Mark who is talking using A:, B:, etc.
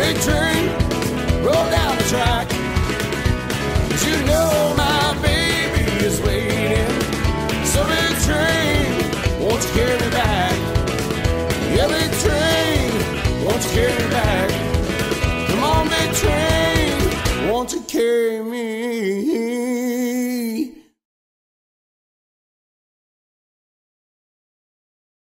A: freight train roll down the track. 'Cause you know my